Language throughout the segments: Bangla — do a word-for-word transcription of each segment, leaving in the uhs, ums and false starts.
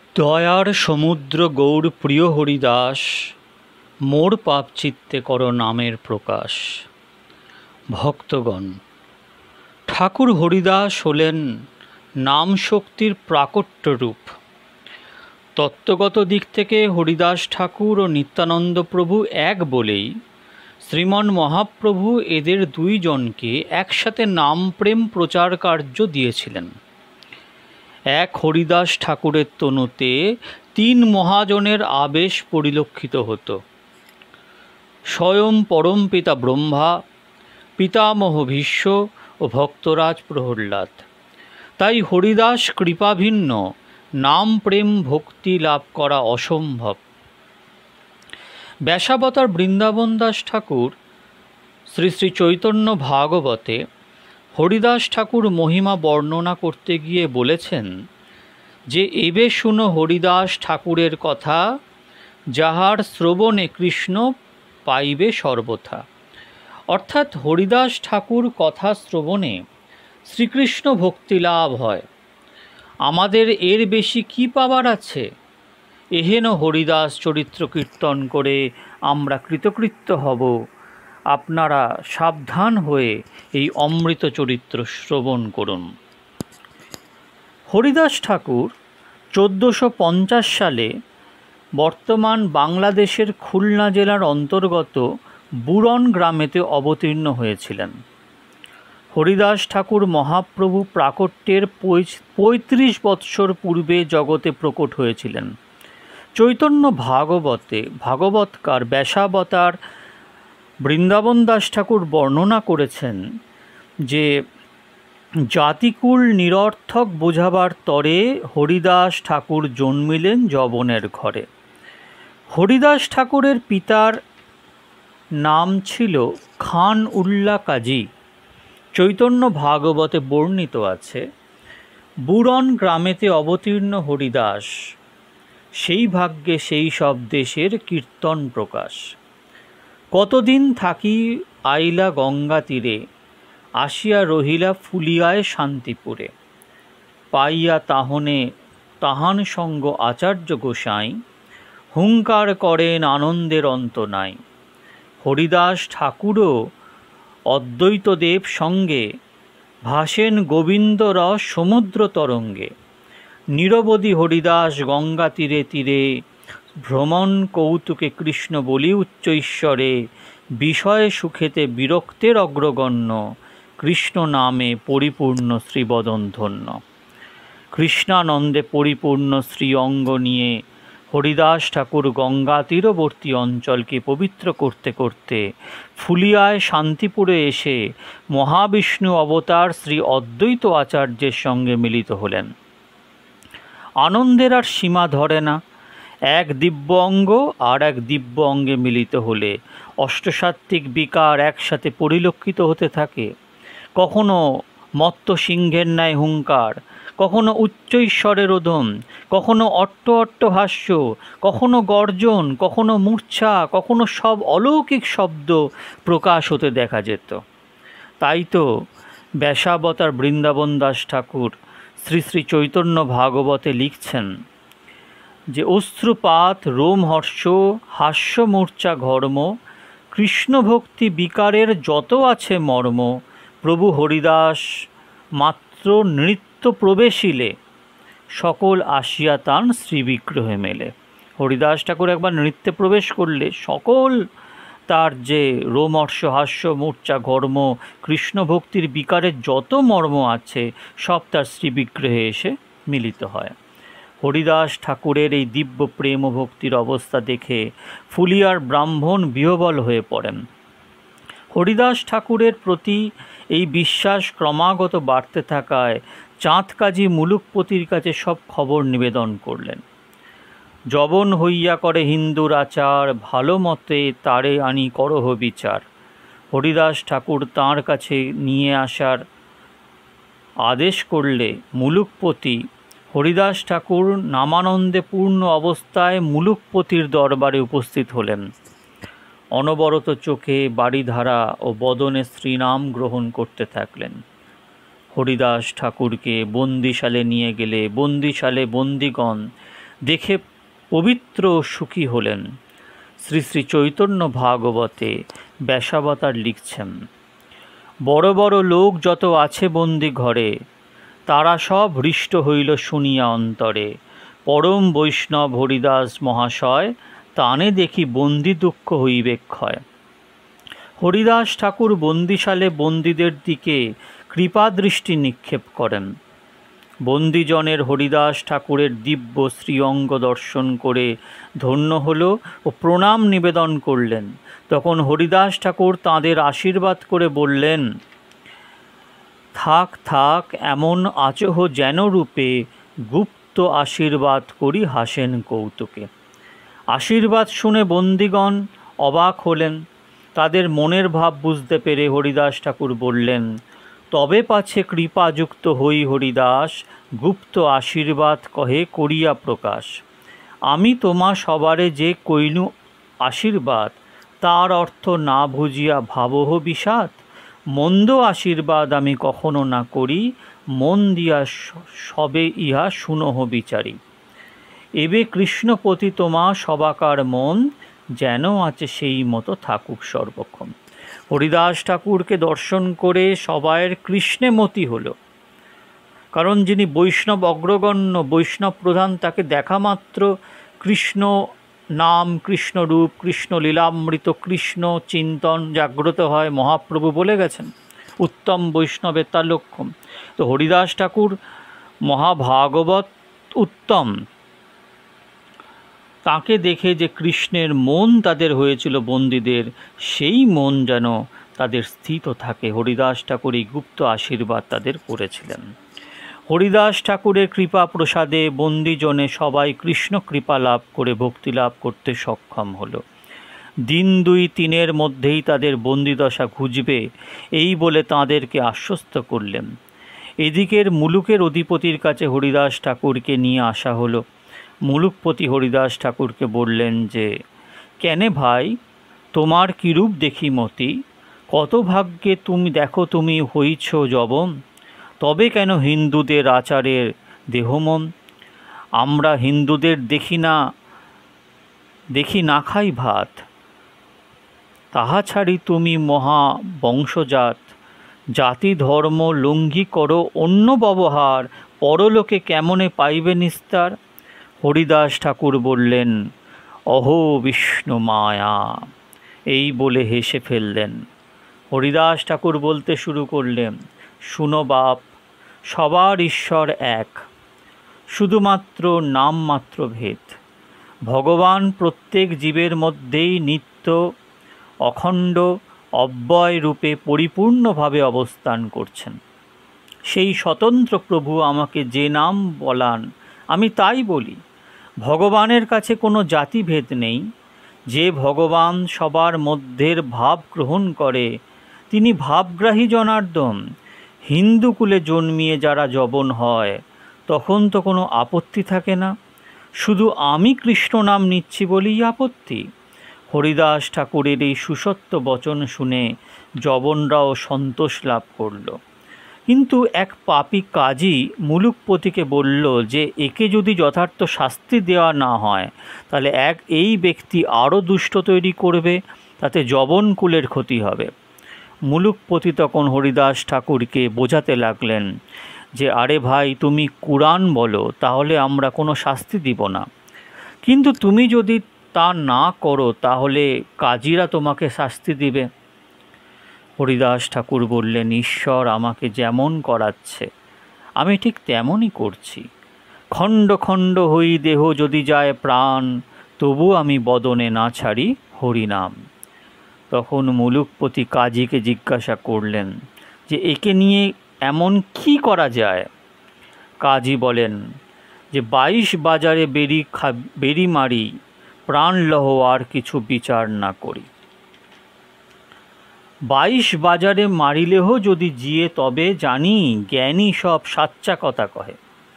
দয়ার সমুদ্র গৌর প্রিয় হরিদাস, মোর পাপ চিত্তে কর নামের প্রকাশ। ভক্তগণ, ঠাকুর হরিদাস হলেন নাম শক্তির প্রাকট্য রূপ। তত্ত্বগত দিক থেকে হরিদাস ঠাকুর ও নিত্যানন্দ প্রভু এক বলেই শ্রীমন মহাপ্রভু এদের দুইজনকে একসাথে নাম প্রেম প্রচার কার্য দিয়েছিলেন। এক হরিদাস ঠাকুরের তনুতে তিন মহাজনের আবেশ পরিলক্ষিত হতো। স্বয়ং পরমপিতা ব্রহ্মা, পিতামহ ভীষ্ম ও ভক্তরাজ প্রহ্লাদ। তাই হরিদাস কৃপাভিন্ন নাম প্রেম ভক্তি লাভ করা অসম্ভব। ব্যাসাবতার বৃন্দাবন দাস ঠাকুর শ্রী শ্রী চৈতন্য ভাগবতে হরিদাস ঠাকুর মহিমা বর্ণনা করতে গিয়ে বলেছেন যে, এবে শুনো হরিদাস ঠাকুরের কথা, যাহার শ্রবণে কৃষ্ণ পাইবে সর্বথা। অর্থাৎ হরিদাস ঠাকুর কথা শ্রবণে শ্রীকৃষ্ণ ভক্তি লাভ হয়। আমাদের এর বেশি কি পাবার আছে? এহেন হরিদাস চরিত্র কীর্তন করে আমরা কৃতকৃত্য হব। আপনারা সাবধান হয়ে এই অমৃত চরিত্র শ্রবণ করুন। হরিদাস ঠাকুর চোদ্দোশো পঞ্চাশ সালে বর্তমান বাংলাদেশের খুলনা জেলার অন্তর্গত বুরন গ্রামেতে অবতীর্ণ হয়েছিলেন। হরিদাস ঠাকুর মহাপ্রভু প্রাকট্যের পঁয়ত্রিশ বৎসর পূর্বে জগতে প্রকট হয়েছিলেন। চৈতন্য ভাগবতে ভাগবতকার ব্যাসাবতার বৃন্দাবন দাস ঠাকুর বর্ণনা করেছেন যে, জাতিকুল নিরর্থক বোঝাবার তরে হরিদাস ঠাকুর জন্মিলেন যবনের ঘরে। হরিদাস ঠাকুরের পিতার নাম ছিল খান উল্লা কাজী। চৈতন্য ভাগবতে বর্ণিত আছে, বুরন গ্রামেতে অবতীর্ণ হরিদাস, সেই ভাগ্যে সেই সব দেশের কীর্তন প্রকাশ। কতদিন থাকি আইলা গঙ্গা তীরে, আসিয়া রহিলা ফুলিয়ায় শান্তিপুরে। পাইয়া তাহনে তাহান সঙ্গ আচার্য গোসাই, হুঙ্কার করেন আনন্দের অন্ত নাই। হরিদাস ঠাকুরও অদ্বৈতদেব সঙ্গে, ভাসেন গোবিন্দ রস সমুদ্র তরঙ্গে। নিরবধি হরিদাস গঙ্গা তীরে তীরে, ভ্রমণ কৌতুকে কৃষ্ণ বলি উচ্চ ঈশ্বরে। বিষয় সুখেতে বিরক্তের অগ্রগণ্য, কৃষ্ণ নামে পরিপূর্ণ শ্রীবদন ধন্য। কৃষ্ণানন্দে পরিপূর্ণ শ্রী অঙ্গ নিয়ে হরিদাস ঠাকুর গঙ্গা তীরবর্তী অঞ্চলকে পবিত্র করতে করতে ফুলিয়ায় শান্তিপুরে এসে মহাবিষ্ণু অবতার শ্রী অদ্বৈত আচার্যের সঙ্গে মিলিত হলেন। আনন্দের আর সীমা ধরে না। এক দিব্য অঙ্গ আর এক দিব্য অঙ্গে মিলিত হলে অষ্টসাত্ত্বিক বিকার একসাথে পরিলক্ষিত হতে থাকে। কখনো মত্ত সিংহের ন্যায় হুঙ্কার, কখনো উচ্চ ঈশ্বরের রোদন, কখনো অট্ট অট্ট হাস্য, কখনো গর্জন, কখনো মূর্ছা, কখনো সব অলৌকিক শব্দ প্রকাশ হতে দেখা যেত। তাই তো ব্যাসাবতার বৃন্দাবন দাস ঠাকুর শ্রী শ্রী চৈতন্য ভাগবতে লিখছেন যে, অশ্রুপাত রোমহর্ষ হাস্য মূর্ছা ঘর্ম, কৃষ্ণভক্তি বিকারের যত আছে মর্ম। প্রভু হরিদাস মাত্র নৃত্য প্রবেশিলে, সকল আসিয়া তান শ্রীবিগ্রহে মেলে। হরিদাস ঠাকুর একবার নৃত্যে প্রবেশ করলে সকল তার যে রোমহর্ষ হাস্য মূর্ছা ঘর্ম কৃষ্ণভক্তির বিকারের যত মর্ম আছে সব তার শ্রীবিগ্রহে এসে মিলিত হয়। হরিদাস ঠাকুরের এই দিব্য প্রেম ও ভক্তির অবস্থা দেখে ফুলিয়ার ব্রাহ্মণ বিহ্বল হয়ে পড়েন। হরিদাস ঠাকুরের প্রতি এই বিশ্বাস ক্রমাগত বাড়তে থাকায় চাঁদ কাজী মুলুকপতির কাছে সব খবর নিবেদন করলেন। যবন হইয়া করে হিন্দুর আচার, ভালো মতে তারে আনি করহ বিচার। হরিদাস ঠাকুর তাঁর কাছে নিয়ে আসার আদেশ করলে মুলুকপতি হরিদাস ঠাকুর নামানন্দে পূর্ণ অবস্থায় মুলুকপতির দরবারে উপস্থিত হলেন। অনবরত চোখে বাড়িধারা ও বদনে শ্রীনাম গ্রহণ করতে থাকলেন। হরিদাস ঠাকুরকে বন্দিশালে নিয়ে গেলে বন্দিশালে বন্দিগণ দেখে পবিত্র ও সুখী হলেন। শ্রী শ্রী চৈতন্য ভাগবতে ব্যাসাবতার লিখছেন, বড় বড় লোক যত আছে বন্দি ঘরে, তারা সব হৃষ্ট হইল শুনিয়া অন্তরে। পরম বৈষ্ণব হরিদাস মহাশয়, তানে দেখি বন্দি দুঃখ হইবে ক্ষয়। হরিদাস ঠাকুর বন্দিশালে বন্দীদের দিকে কৃপাদৃষ্টি নিক্ষেপ করেন। বন্দীজনের হরিদাস ঠাকুরের দিব্য শ্রীঅঙ্গ দর্শন করে ধন্য হল ও প্রণাম নিবেদন করলেন। তখন হরিদাস ঠাকুর তাঁদের আশীর্বাদ করে বললেন, থাক থাক এমন আচহ যেন রূপে, গুপ্ত আশীর্বাদ করি হাসেন কৌতুকে। আশীর্বাদ শুনে বন্দীগণ অবাক হলেন। তাদের মনের ভাব বুঝতে পেরে হরিদাস ঠাকুর বললেন, তবে পাছে কৃপাযুক্ত হই হরিদাস, গুপ্ত আশীর্বাদ কহে করিয়া প্রকাশ। আমি তোমা সবারে যে কইনু আশীর্বাদ, তার অর্থ না বুঝিয়া ভাবহ বিষাদ। মন্দ আশীর্বাদ আমি কখনো না করি, মন দিয়া সবে ইহা শুনহ বিচারি। এবে কৃষ্ণপতি তোমা সবাকার মন, যেন আছে সেই মতো থাকুক সর্বক্ষণ। হরিদাস ঠাকুরকে দর্শন করে সবাইয়ের কৃষ্ণে মতি হলো। কারণ যিনি বৈষ্ণব অগ্রগণ্য, বৈষ্ণব প্রধান, তাকে দেখা মাত্র কৃষ্ণ নাম, কৃষ্ণ রূপ, কৃষ্ণ লীলামৃত, কৃষ্ণ চিন্তন জাগ্রত হয়। মহাপ্রভু বলে গেছেন উত্তম বৈষ্ণবের তার লক্ষণ। তো হরিদাস ঠাকুর মহাভাগবত উত্তম, তাকে দেখে যে কৃষ্ণের মন তাদের হয়েছিল বন্দীদের, সেই মন যেন তাদের স্থিত থাকে, হরিদাস ঠাকুর এই গুপ্ত আশীর্বাদ তাদের করেছিলেন। হরিদাস ঠাকুরের কৃপা প্রসাদে বন্দীজনে সবাই কৃষ্ণ কৃপা লাভ করে ভক্তি লাভ করতে সক্ষম হলো। দিন দুই তিনের মধ্যেই তাদের বন্দিদশা ঘুচবে, এই বলে তাঁদেরকে আশ্বস্ত করলেন। এদিকের মুলুকের অধিপতির কাছে হরিদাস ঠাকুরকে নিয়ে আসা হলো। মুলুকপতি হরিদাস ঠাকুরকে বললেন যে, কেনে ভাই, তোমার কিরূপ দেখি মতি, কত ভাগ্যে তুমি দেখো তুমি হইছ যবন, তবে কেন হিন্দুদের আচারের দেহমন। আমরা হিন্দুদের দেখি না দেখি না খাই ভাত, তাহা ছাড়ি তুমি মহা বংশজাত। জাতি ধর্ম লঙ্ঘি করো অন্য ব্যবহার, পরলোকে কেমনে পাইবে নিস্তার। হরিদাস ঠাকুর বললেন, অহো বিষ্ণু মায়া, এই বলে হেসে ফেললেন। হরিদাস ঠাকুর বলতে শুরু করলেন, শুনো বাপ, সবার ঈশ্বর এক, শুধুমাত্র নামমাত্র ভেদ। ভগবান প্রত্যেক জীবের মধ্যেই নিত্য অখণ্ড অব্যয় রূপে পরিপূর্ণভাবে অবস্থান করছেন। সেই স্বতন্ত্র প্রভু আমাকে যে নাম বলান আমি তাই বলি। ভগবানের কাছে কোনো জাতিভেদ নেই। যে ভগবান সবার মধ্যের ভাব গ্রহণ করে, তিনি ভাবগ্রাহী জনার্দন। হিন্দু কুলে জন্মিয়ে যারা যবন হয়, তখন তো কোনো আপত্তি থাকে না, শুধু আমি কৃষ্ণ নাম নিচ্ছি বলেই আপত্তি। হরিদাস ঠাকুরের এই সুসত্য বচন শুনে যবনরাও সন্তোষ লাভ করল। কিন্তু এক পাপী কাজী মুলুকপতিকে বলল যে, একে যদি যথার্থ শাস্তি দেওয়া না হয়, তাহলে এক এই ব্যক্তি আরও দুষ্ট তৈরি করবে, তাতে যবনকুলের ক্ষতি হবে। মুলুকপতি তখন হরিদাস ঠাকুরকে বোঝাতে লাগলেন যে, আরে ভাই, তুমি কুরআন বলো, তাহলে আমরা কোনো শাস্তি দিব না, কিন্তু তুমি যদি তা না করো তাহলে কাজীরা তোমাকে শাস্তি দিবে। হরিদাস ঠাকুর বললেন, ঈশ্বর আমাকে যেমন করাচ্ছে আমি ঠিক তেমনই করছি। খণ্ড খণ্ড হই দেহ যদি যায় প্রাণ, তবু আমি বদনে না ছাড়ি হরিনাম। তখন মুলুকপতি কাজীকে জিজ্ঞাসা করলেন যে, একে নিয়ে এমন কি করা যায়। কাজী বলেন যে, বাইশ বাজারে বেরি খা বেরি মারি, প্রাণ লহ আর কিছু বিচার না করি। বাইশ বাজারে মারিলেহ যদি জিয়ে, তবে জানি জ্ঞানী সব সাচ্চা কথা কহে।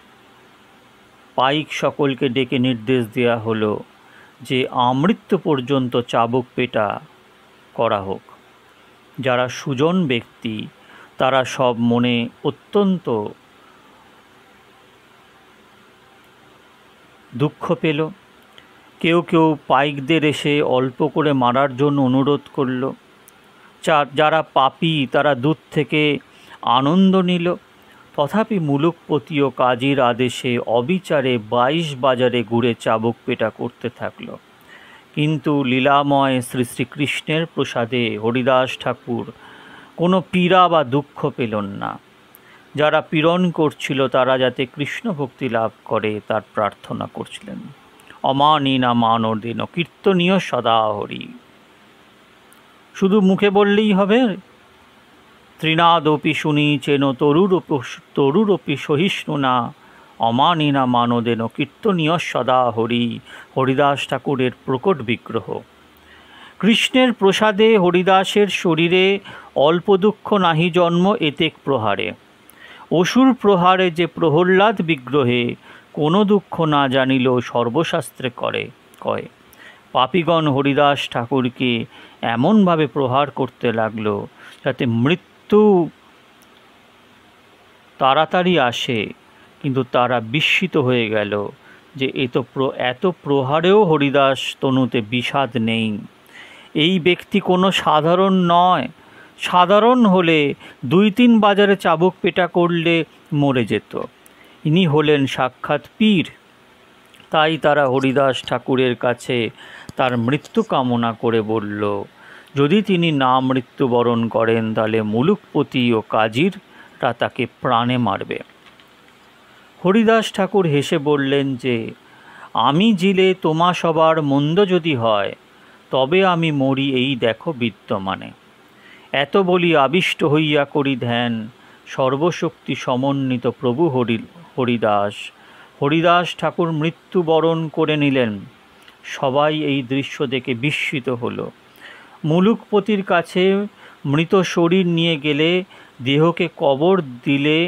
পাইক সকলকে ডেকে নির্দেশ দেওয়া হলো যে আমৃত্যু পর্যন্ত চাবুক পেটা করা হোক। যারা সুজন ব্যক্তি তারা সব মনে অত্যন্ত দুঃখ পেল। কেউ কেউ পাইকদের এসে অল্প করে মারার জন্য অনুরোধ করল। যারা পাপী তারা দূর থেকে আনন্দ নিল। তথাপি মুলুকপতি ও কাজীর আদেশে অবিচারে বাইশ বাজারে ঘুরে চাবুক পেটা করতে থাকল। কিন্তু লীলাময় শ্রী শ্রীকৃষ্ণের প্রসাদে হরিদাস ঠাকুর কোনো পীড়া বা দুঃখ পেলেন না। যারা পীড়ন করছিল তারা যাতে কৃষ্ণ ভক্তি লাভ করে তার প্রার্থনা করছিলেন। অমানিনা মানদেন কীর্তনীয় সদা হরি। শুধু মুখে বললেই হবে? ত্রিনাদপি শুনি চেন তরুরূপ তরুরূপি সহিষ্ণু না অমানিনা মানদেন কীর্তনীয় সদা হরি হরিদাস ঠাকুরের প্রকট বিগ্রহ। কৃষ্ণের প্রসাদে হরিদাসের শরীরে অল্প দুঃখ নাহি জন্ম এতেক প্রহারে। অসুর প্রহারে যে প্রহ্লাদ বিগ্রহে কোনো দুঃখ না জানিলেও সর্বশাস্ত্রে করে কয়। পাপীগণ হরিদাস ঠাকুরকে এমনভাবে প্রহার করতে লাগলো যাতে মৃত্যু তাড়াতাড়ি আসে, কিন্তু তারা বিস্মিত হয়ে গেল যে এত এত প্রহারেও হরিদাস তনুতে বিষাদ নেই। এই ব্যক্তি কোনো সাধারণ নয়। সাধারণ হলে দুই তিন বাজারে চাবুক পেটা করলে মরে যেত। ইনি হলেন সাক্ষাৎ পীর। তাই তারা হরিদাস ঠাকুরের কাছে তার মৃত্যু কামনা করে বলল, যদি তিনি না মৃত্যুবরণ করেন তাহলে মুলুকপতি ও কাজীররা তাকে প্রাণে মারবে। হরিদাস ঠাকুর হেসে বললেন যে, আমি জিলে তোমা সবার মন্দ যদি হয় তবে আমি মরি এই দেখো বিদ্যমানে। এত বলি আবিষ্ট হইয়া করি ধ্যান সর্বশক্তি সমন্বিত প্রভু হরি হরিদাস। হরিদাস ঠাকুর মৃত্যুবরণ করে নিলেন। সবাই এই দৃশ্য দেখে বিস্মিত হলো। মুলুকপতির কাছে মৃত শরীর নিয়ে গেলে দেহকে কবর দিলে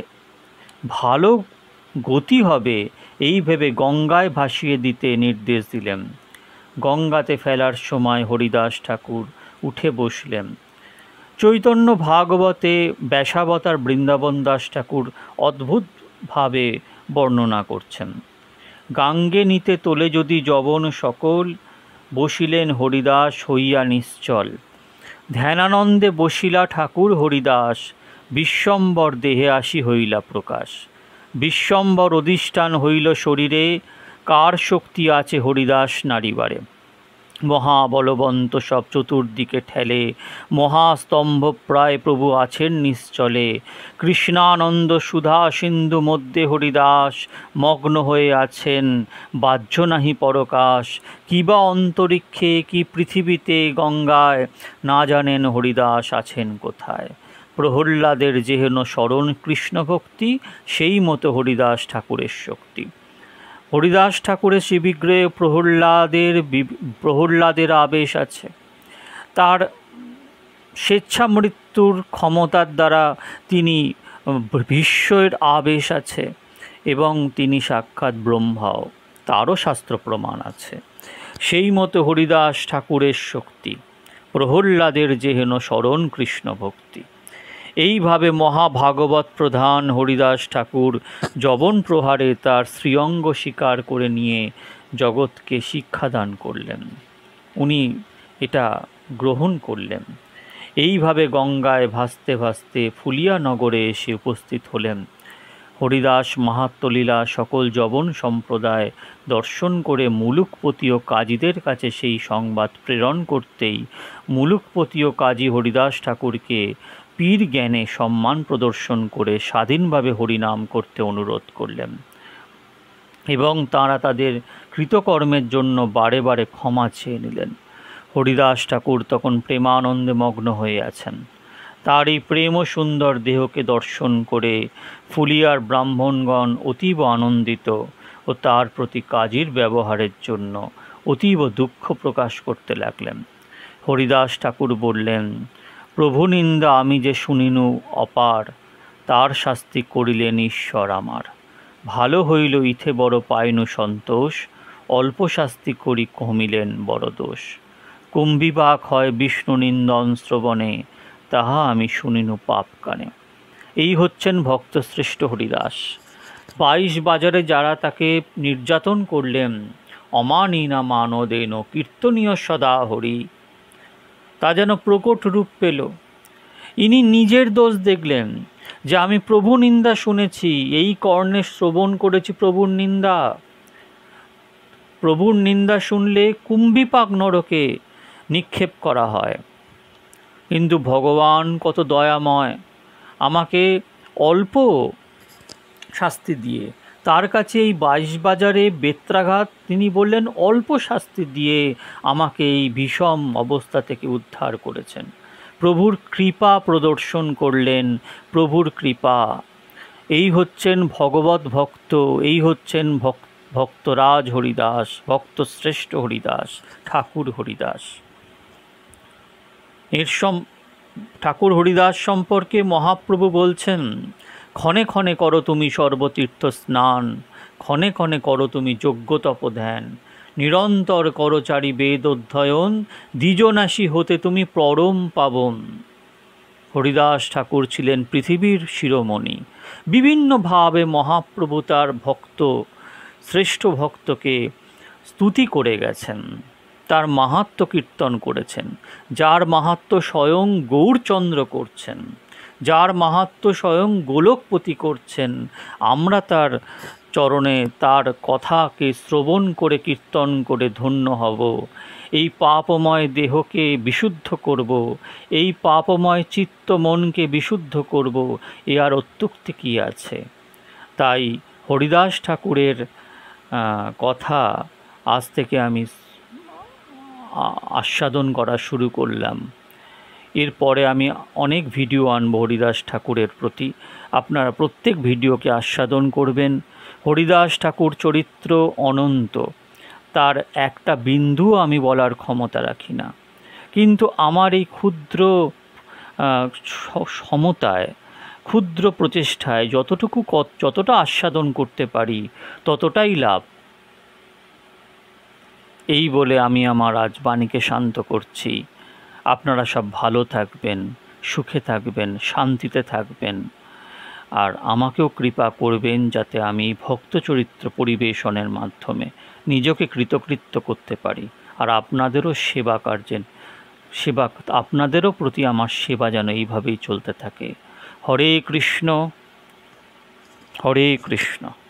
ভালো গতি হবে এই ভেবে গঙ্গায় ভাসিয়ে দিতে নির্দেশ দিলেন। গঙ্গাতে ফেলার সময় হরিদাস ঠাকুর উঠে বসলেন। চৈতন্য ভাগবতে ব্যাসাবতার বৃন্দাবন দাস ঠাকুর অদ্ভুতভাবে বর্ণনা করছেন। গাঙ্গে নিতে তোলে যদি যবন সকল বসিলেন হরিদাস হইয়া নিশ্চল। ধ্যানানন্দে বসিলা ঠাকুর হরিদাস বিশ্বম্বর দেহে আসি হইলা প্রকাশ। বিশ্বম্বর অধিষ্ঠান হইল শরীরে কার শক্তি আছে হরিদাস নারীবারে। মহাবলবন্ত সব চতুর্দিকে ঠেলে মহাস্তম্ভ প্রায় প্রভু আছেন নিশ্চলে। কৃষ্ণানন্দ সুধা সিন্ধু মধ্যে হরিদাস মগ্ন হয়ে আছেন বাহ্য নাহি পরকাশ। কিবা অন্তরিক্ষে কি পৃথিবীতে গঙ্গায় না জানেন হরিদাস আছেন কোথায়। প্রহ্লাদের যেহেন স্মরণ কৃষ্ণ ভক্তি সেই মতো হরিদাস ঠাকুরের শক্তি। হরিদাস ঠাকুরের শিবিগ্রহে প্রহ্লাদের প্রহ্লাদের আবেশ আছে। তার স্বেচ্ছা মৃত্যুর ক্ষমতার দ্বারা তিনি ভীষ্মের আবেশ আছে এবং তিনি সাক্ষাৎ ব্রহ্মাও, তারও শাস্ত্র প্রমাণ আছে। সেই মতো হরিদাস ঠাকুরের শক্তি, প্রহ্লাদের যেহেন স্মরণ কৃষ্ণ ভক্তি। এইভাবে মহাভাগবত প্রধান হরিদাস ঠাকুর যবন প্রহারে তার শ্রীঅঙ্গ স্বীকার করে নিয়ে জগৎকে শিক্ষাদান করলেন। উনি এটা গ্রহণ করলেন। এইভাবে গঙ্গায় ভাসতে ভাসতে ফুলিয়া নগরে এসে উপস্থিত হলেন। হরিদাস মাহাত্ম্যলীলা সকল যবন সম্প্রদায় দর্শন করে মুলুকপতি ও কাজীদের কাছে সেই সংবাদ প্রেরণ করতেই মুলুকপতি ও কাজী হরিদাস ঠাকুরকে পীর জ্ঞানে সম্মান প্রদর্শন করে স্বাধীনভাবে হরিনাম করতে অনুরোধ করলেন এবং তাঁরা তাদের কৃতকর্মের জন্য বারে বারে ক্ষমা চেয়ে নিলেন। হরিদাস ঠাকুর তখন প্রেমানন্দে মগ্ন হয়ে আছেন। তার এই প্রেম ও সুন্দর দেহকে দর্শন করে ফুলিয়ার ব্রাহ্মণগণ অতীব আনন্দিত ও তার প্রতি কাজীর ব্যবহারের জন্য অতীব দুঃখ প্রকাশ করতে লাগলেন। হরিদাস ঠাকুর বললেন, প্রভু নিন্দা আমি যে শুনিনু অপার, তার শাস্তি করিলেন ঈশ্বর আমার। ভালো হইল ইথে বড় পাইনু সন্তোষ, অল্প শাস্তি করি কমিলেন বড় দোষ। কুম্ভিবাক হয় বিষ্ণু নিন্দন শ্রবণে, তাহা আমি শুনিনু পাপ কানে। এই হচ্ছেন ভক্তশ্রেষ্ঠ হরিদাস। বাইশ বাজারে যারা তাকে নির্যাতন করলেন, অমানিনা মানদেন কীর্তনীয় সদা হরি, তা যেন প্রকট রূপ পেল। ইনি নিজের দোষ দেখলেন যে আমি প্রভু নিন্দা শুনেছি, এই কর্ণে শ্রবণ করেছি প্রভুর নিন্দা। প্রভুর নিন্দা শুনলে কুম্ভীপাক নরকে নিক্ষেপ করা হয়, কিন্তু ভগবান কত দয়াময়, আমাকে অল্প শাস্তি দিয়ে, তার কাছে এই বাইশ বাজারে বেত্রাঘাত তিনি বললেন অল্প শাস্তি দিয়ে আমাকে এই বিষম অবস্থা থেকে উদ্ধার করেছেন। প্রভুর কৃপা প্রদর্শন করলেন, প্রভুর কৃপা। এই হচ্ছেন ভগবত ভক্ত, এই হচ্ছেন ভক্ত ভক্তরাজ হরিদাস, ভক্ত শ্রেষ্ঠ হরিদাস, ঠাকুর হরিদাস। এর সম ঠাকুর হরিদাস সম্পর্কে মহাপ্রভু বলছেন, ক্ষণে ক্ষণে করো তুমি সর্বতীর্থ স্নান, ক্ষণে ক্ষণে করো তুমি যজ্ঞতপ ধ্যান, নিরন্তর করো চারি বেদ অধ্যয়ন, দ্বিজনাশী হতে তুমি পরম পাবন। হরিদাস ঠাকুর ছিলেন পৃথিবীর শিরোমণি। বিভিন্নভাবে মহাপ্রভু তার ভক্ত, শ্রেষ্ঠ ভক্তকে স্তুতি করে গেছেন, তার মাহাত্ম্য কীর্তন করেছেন, যার মাহাত্ম্য স্বয়ং গৌরচন্দ্র করছেন, যার মাহাত্ম্য স্বয়ং গোলকপতি করছেন। আমরা তার চরণে তার কথাকে শ্রবণ করে কীর্তন করে ধন্য হব। এই পাপময় দেহকে বিশুদ্ধ করব, এই পাপময় চিত্ত মনকে বিশুদ্ধ করব, এ আর অত্যুক্তি কী আছে। তাই হরিদাস ঠাকুরের কথা আজ থেকে আমি আস্বাদন করা শুরু করলাম। এরপরে আমি অনেক ভিডিও আনব হরিদাস ঠাকুরের প্রতি। আপনারা প্রত্যেক ভিডিওকে আস্বাদন করবেন। হরিদাস ঠাকুর চরিত্র অনন্ত, তার একটা বিন্দু আমি বলার ক্ষমতা রাখি না, কিন্তু আমার এই ক্ষুদ্র সমতায়, ক্ষুদ্র প্রচেষ্টায় যতটুকু যতটা আস্বাদন করতে পারি ততটাই লাভ। এই বলে আমি আমার আজ বাণীকে শান্ত করছি। আপনারা সব ভালো থাকবেন, সুখে থাকবেন, শান্তিতে থাকবেন, আর আমাকেও কৃপা করবেন যাতে আমি ভক্ত চরিত্র পরিবেশনের মাধ্যমে নিজেকে কৃতকৃত্য করতে পারি, আর আপনাদেরও সেবা কার্যের সেবা, আপনাদেরও প্রতি আমার সেবা যেন এইভাবেই চলতে থাকে। হরে কৃষ্ণ, হরে কৃষ্ণ।